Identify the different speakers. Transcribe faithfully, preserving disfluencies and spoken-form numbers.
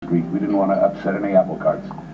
Speaker 1: street. We didn't want to upset any apple carts.